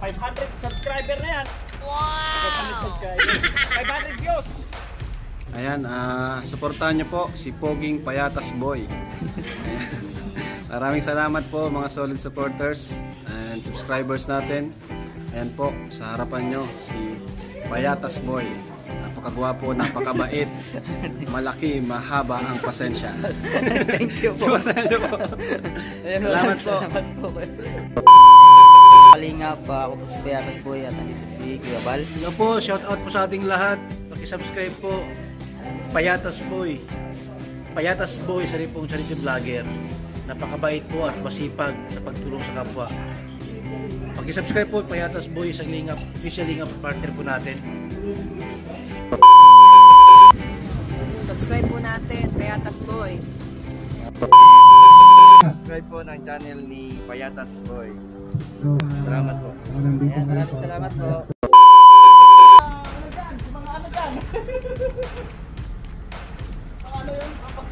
500 subscriber na yan. Wow! 500 subscriber. 500 views. Ayan, suportahan nyo po si Poging Payatas Boy. Maraming salamat po mga solid supporters and subscribers natin. Ayan po, sa harapan nyo si Payatas Boy. Napakagwapo, napakabait, malaki, mahaba ang pasensya. Thank you po. Suportahan nyo po. Salamat po. Kalingap, ako po si Payatas Boy at andito si Kuya Bal. Hello po, shout out po sa ating lahat. Paki-subscribe po. Payatas Boy. Payatas Boy, sa rin pong charity vlogger. Napakabait po at masipag sa pagtulong sa kapwa. Paki-subscribe po Payatas Boy sa Lingap, official Lingap partner po natin. Subscribe po natin, Payatas Boy. Subscribe po ng channel ni Payatas Boy. Salamat po. Ayan, maraming salamat po. Ano dyan? Ano yun?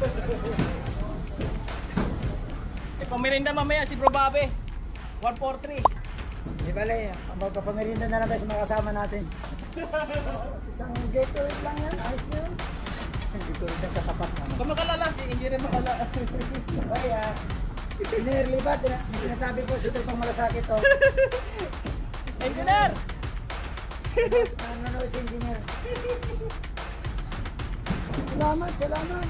Pamirinda mamaya si Bro Bobby. 143. Di bale, magpapamirinda na lang tayo sa mga kasama natin. Isang Gatorade lang yan, ayos na yun. Gatorade lang sa tapat naman. Kung makalala, si Engineer makalala. Ay, Engineer, libat. Sinasabi ko, sito itong malasakit to. Engineer! Nanonood si Engineer. Salamat, salamat.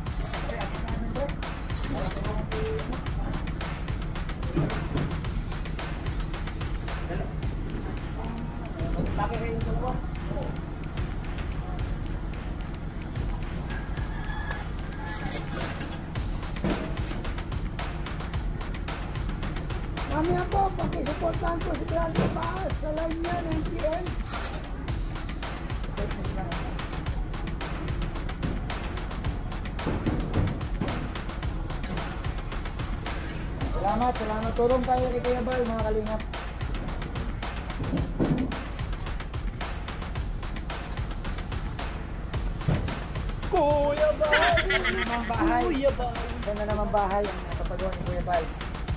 Bakit kayo ito po? Mamaya po, pakisuportahan ko si Grande Paas sa line niya ng NTN. Salamat, salamat. Tulong tayo kay Kuya Bal, mga kalingap. Kuya Bal! Kuya Bal! Yan na naman bahay ang napapagawa ni Kuya Bal.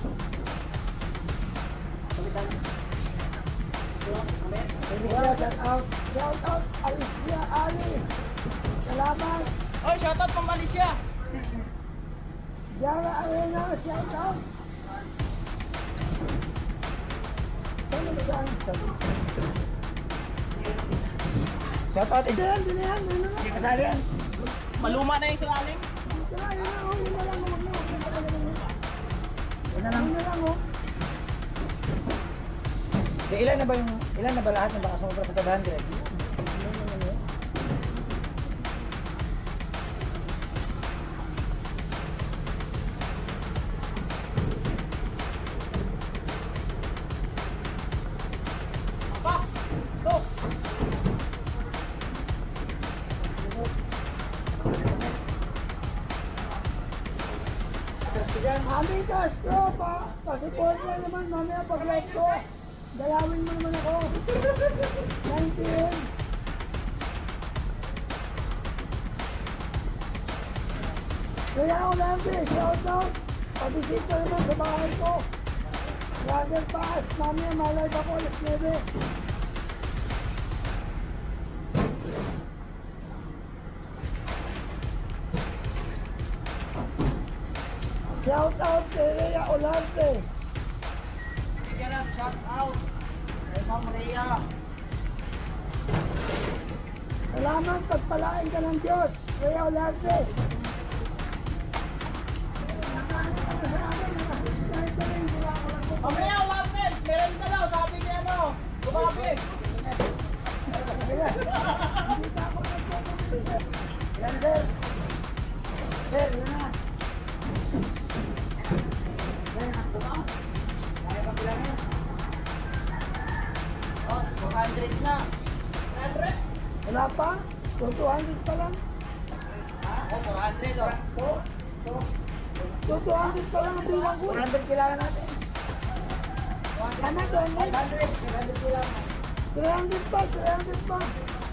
Shout out! Shout out! Alicia Ali! Salamat! Oh, shoutout Ma'am Alicia! Yara Arena! Shout out! Shout out! Diyan! Diyan! Hindi kasali yan! Maluma na yung sulalim. Yun na lang oh. Ilan na ba lahat ng baka sumubra sa 500? Aming Castro, pa-support na naman mamaya pag-like ko. Dalawin mo naman ako. 19. Kaya ako lang shout out. Pabisit ka naman sa bahay ko. Brother Paas, mamaya malay ako alas 9. Shout out kay Rhea Olarte. Sige lang, shout out kay Ma'am Rhea. Salamat, pagpalain ka ng Diyos. Rhea Olarte. Mamaya, Olarte! Meron ka daw, sabi niya ano. Bumabi! Yan, sir. Sir, yan na. Oh, 400 na. 100? Wala pa? 200 pa lang. Oh, 400 oh. 200 pa lang ang bilang ko. 400 kailangan natin. Tama, 200. 300 kailangan. 300 pa, 300 pa.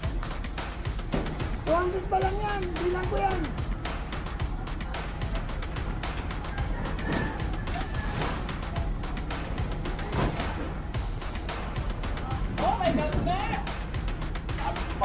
200 pa lang yan. Bilang ko yan.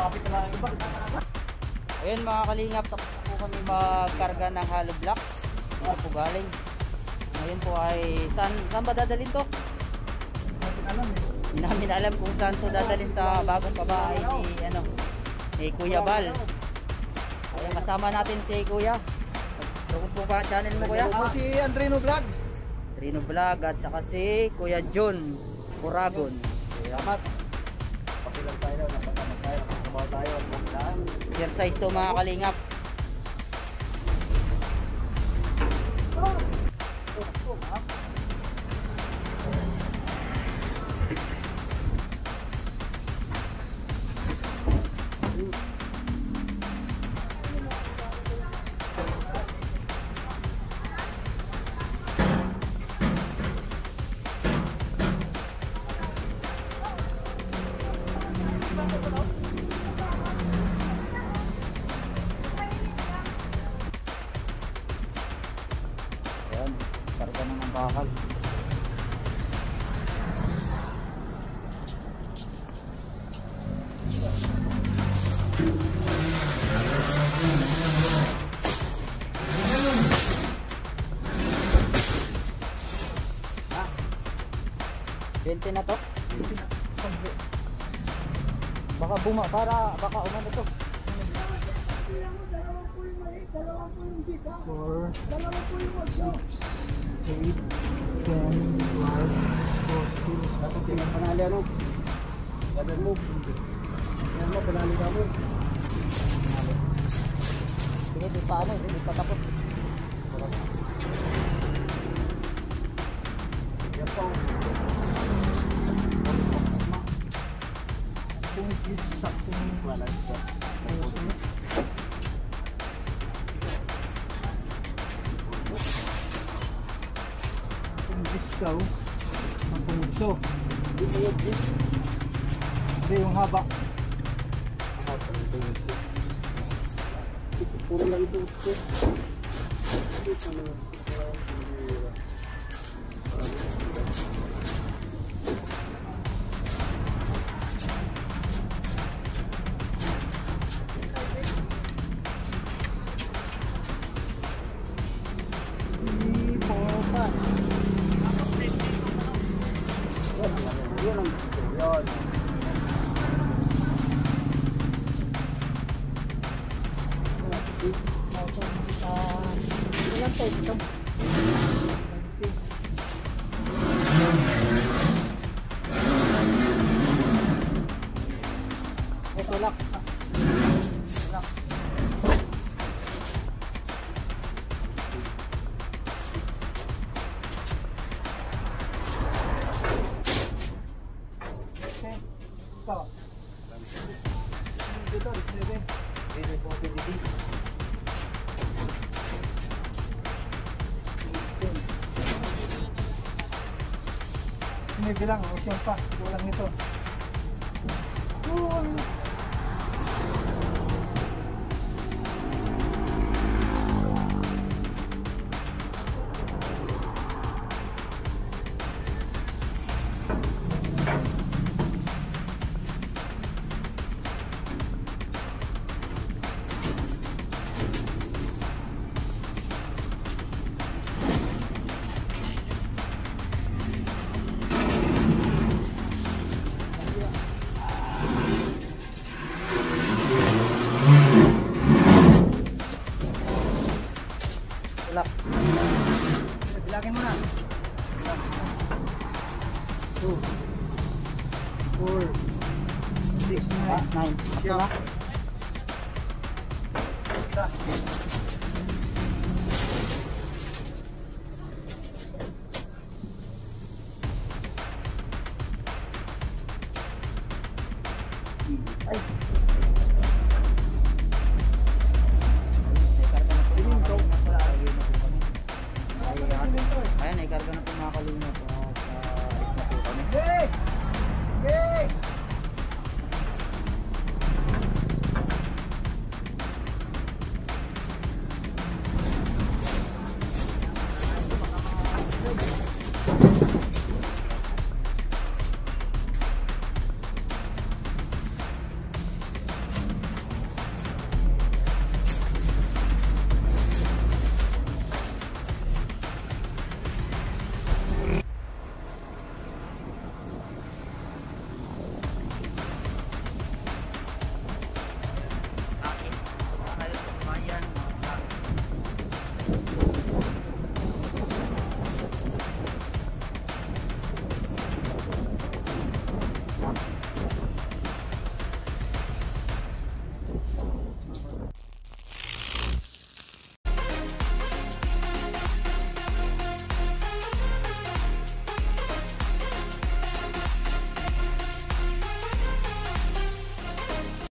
Kapit na lang iba. Ayun mga kalingap, tapos po kami magkarga ng hollow block. Dito po galing. Ngayon po ay, saan ba dadalhin to? Hindi namin alam kung saan to dadalhin sa bagong pabahay ni Kuya Bal. Ayun, kasama natin si Kuya. Tungkol po ba channel mo, Kuya? Ako si Andrino Vlog. Trino Vlog at saka si Kuya John Oragon. Salamat. Pakilang tayo, napatama tayo, napatama tayo. Exercise to mga kalingap. Ayan, karga na ng bakal. Ah, 20 na to? Baka baka umano to. Dalawa po yung mali, dalawa po yung dito. Dalawa po yung workshop. 8, 10, 12, 14. Dapat tingnan panali ano. Badan mo. Yan mo, panali ka mo. Sige, di pa di pa tapos. Yan po. Kung isaktong balance ka. Kung diskaw, ang pumugso. Hindi yung haba. Puro lang ito. Tulak. May bilang, o siyang pa, kulang nito. Tulak. Bilangin mo na. 2, 4, 6, 9. 9. Siya. Ayan, naikarga na po mga kalingap. Hey! Hey!